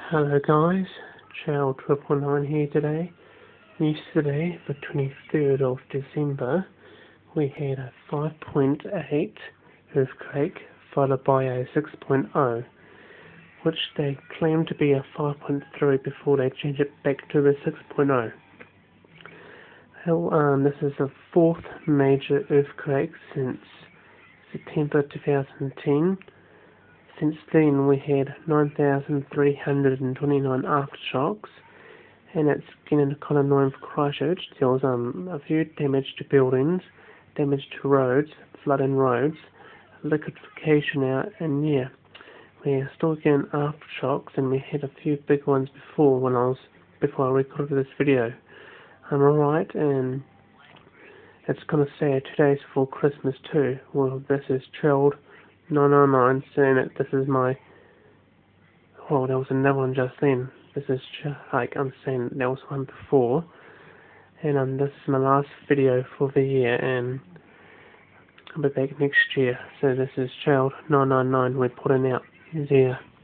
Hello guys, Child 9 here today. Yesterday, the 23rd of December, we had a 5.8 earthquake followed by a 6.0, which they claimed to be a 5.3 before they changed it back to the 6.0. This is the fourth major earthquake since September 2010. Since then we had 9,329 aftershocks, and it's getting kind of annoying for Christchurch. There was a few damage to buildings, damage to roads, flood in roads, liquefaction out, and yeah, we're still getting aftershocks, and we had a few big ones before I recorded this video. I'm alright, and it's kind of sad. 2 days before Christmas too. Well, this is Child 999 saying that this is my... Oh, there was another one just then. This is I'm saying there was one before. And this is my last video for the year, and I'll be back next year. So this is Child 999 we're putting out. Yeah.